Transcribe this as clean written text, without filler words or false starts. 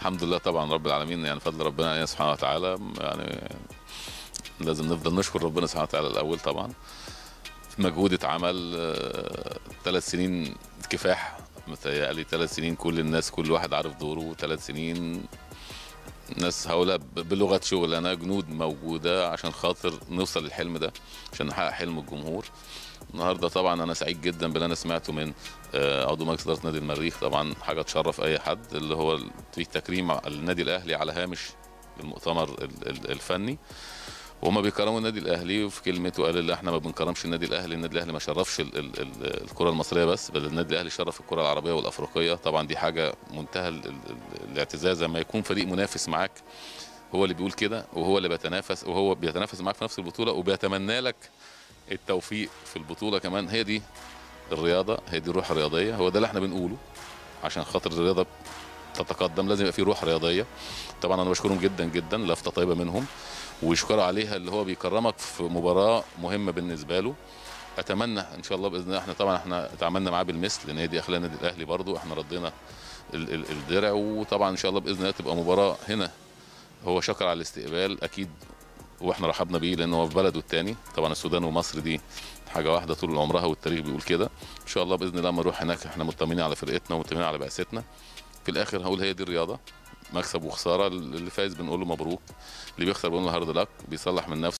الحمد لله طبعا رب العالمين، يعني فضل ربنا علينا سبحانه وتعالى. يعني لازم نفضل نشكر ربنا سبحانه وتعالى الاول طبعا. مجهود اتعمل 3 سنين كفاح، متهيألي 3 سنين كل الناس كل واحد عارف دوره. 3 سنين ناس هؤلاء بلغة شغلانة جنود موجودة عشان خاطر نوصل للحلم ده، عشان نحقق حلم الجمهور. النهارده طبعا انا سعيد جدا باللي انا سمعته من عضو مجلس اداره نادي المريخ. طبعا حاجه تشرف اي حد، اللي هو في تكريم النادي الاهلي على هامش المؤتمر الفني. وهم بيكرموا النادي الاهلي، وفي كلمته قال اللي احنا ما بنكرمش النادي الاهلي، النادي الاهلي ما شرفش الكره المصريه بس، بل النادي الاهلي شرف الكره العربيه والافريقيه. طبعا دي حاجه منتهى الاعتزاز لما يكون فريق منافس معاك هو اللي بيقول كده، وهو اللي بيتنافس، وهو بيتنافس معاك في نفس البطوله وبيتمنى لك التوفيق في البطوله كمان. هي دي الرياضه، هي دي الروح الرياضيه، هو ده اللي احنا بنقوله. عشان خاطر الرياضه تتقدم لازم يبقى في روح رياضيه. طبعا انا بشكرهم جدا جدا، لفته طيبه منهم ويشكروا عليها، اللي هو بيكرمك في مباراه مهمه بالنسبه له. اتمنى ان شاء الله باذن الله، احنا طبعا اتعاملنا معاه بالمثل، لان هي دي اخلاق النادي الاهلي برضو، احنا ردينا الدرع. وطبعا ان شاء الله باذن الله تبقى مباراه هنا. هو شكر على الاستقبال اكيد، واحنا رحبنا بيه لانه هو في بلده الثاني. طبعا السودان ومصر دي حاجه واحده طول عمرها، والتاريخ بيقول كده. ان شاء الله باذن الله لما نروح هناك احنا مطمنين على فرقتنا ومطمنين على بعثتنا. في الاخر هقول هي دي الرياضه، مكسب وخساره. اللي فايز بنقول له مبروك، اللي بيخسر بنقول له هارد لك، بيصلح من نفسه.